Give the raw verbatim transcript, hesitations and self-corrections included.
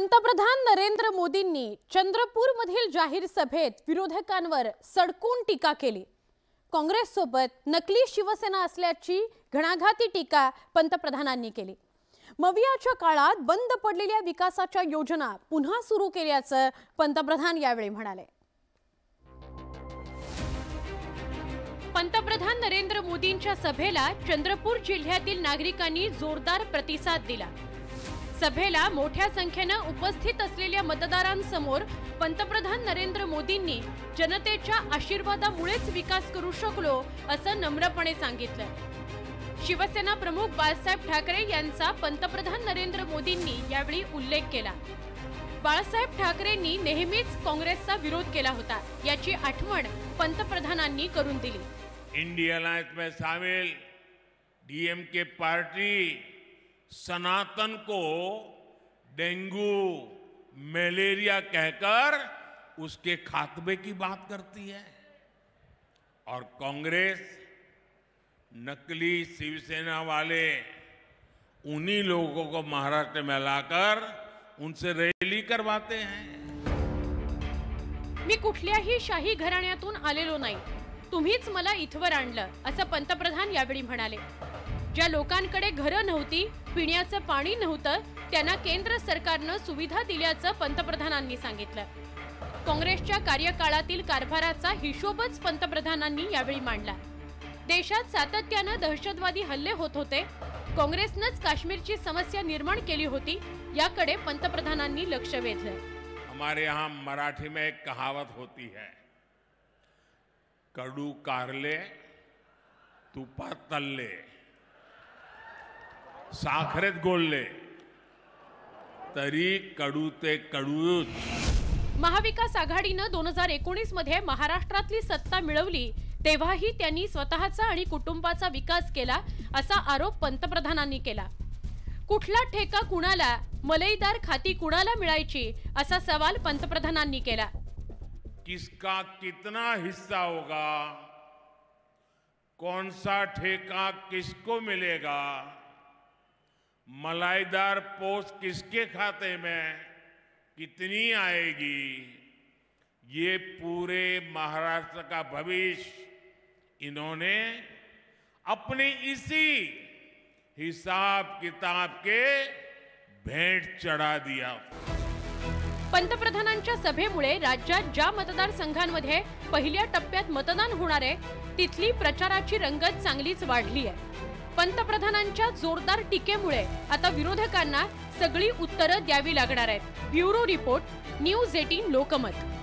पंतप्रधान नरेंद्र मोदींनी चंद्रपूरमधील जाहीर सभेत विरोधकांवर सडकून टीका केली। काँग्रेस सोबत नकली शिवसेना असल्याची घणाघाती टीका पंतप्रधानांनी केली। मवियाच्या काळात बंद पडलेल्या विकासाच्या योजना पुन्हा सुरू केल्याचं पंतप्रधान यावेळी म्हणाले। पंतप्रधान नरेंद्र मोदींच्या सभेला चंद्रपूर जिल्ह्यातील नागरिकांनी जोरदार प्रतिसाद दिला। सभेला मोठ्या संख्येने उपस्थित असलेल्या मतदारांसमोर पंतप्रधान नरेंद्र मोदींनी जनतेच्या आशीर्वादामुळेच विकास करू शकलो असं नम्रपणे सांगितलं। शिवसेना प्रमुख बाळासाहेब ठाकरे यांचा पंतप्रधान नरेंद्र मोदींनी यावेळी उल्लेख केला। बाळासाहेब ठाकरेंनी नेहमीच काँग्रेसचा विरोध केला होता, याची आठवण पंतप्रधानांनी करून दिली। इंडिया अलायंस में शामिल डीएमके पार्टी सनातन को डेंगू मलेरिया कहकर उसके खात्मे की बात करती है और कांग्रेस नकली शिवसेना वाले उन्हीं लोगों को महाराष्ट्र में लाकर उनसे रैली करवाते हैं। मी कुठल्याही शाही घराण्यातून आलेलो नाही, तुम्हीच मला इथवर आणलं असं पंतप्रधान यावेळी म्हणाले। ज्या लोकांकडे घरं नव्हती, पिण्याचं पाणी नव्हतं, त्यांना केंद्र सरकारने सुविधा दिल्याचं पंतप्रधानांनी सांगितलं। काँग्रेसच्या कार्यकाळातील कारभाराचा हिशोबच पंतप्रधानांनी यावेळी मांडला। देशात सातत्याने दहशतवादी हल्ले होत होते, काँग्रेसनेच काश्मीरची समस्या निर्माण केली होती, याकडे पंतप्रधानांनी लक्ष वेधलं। हमारे यहाँ मराठी में एक कहावत होती है, कडू कारले तुपात तळले साखरेत गोळले तरी कडू ते कडूच। महाविकास आघाडीने दोन हजार एकोणीस मध्ये महाराष्ट्रातली सत्ता मिळवली तेव्हाही त्यांनी स्वतःचा आणि कुटुंबाचा विकास केला असा आरोप पंतप्रधानांनी केला। कुठला ठेका कुणाला, मलईदार खाती कुणाला मिळायची असा सवाल पंतप्रधानांनी केला। किसका कितना हिस्सा होगा, कौन सा ठेका किसको मिलेगा, मलाईदार पोस्ट किसके खाते में कितनी आएगी, ये पूरे महाराष्ट्र का भविष्य इन्होंने अपने इसी हिसाब किताब के भेंट चढ़ा दिया। पंतप्रधानांच्या सभेमुळे राज्यात ज्या मतदारसंघांमध्ये पहिल्या टप्प्यात मतदान होणार आहे तिथली प्रचाराची रंगत चांगलीच वाढली आहे। पंतप्रधानांच्या जोरदार टीकेमुळे आता विरोधकांना सगळी उत्तरं द्यावी लागणार आहेत। ब्युरो रिपोर्ट, न्यूज अठरा लोकमत।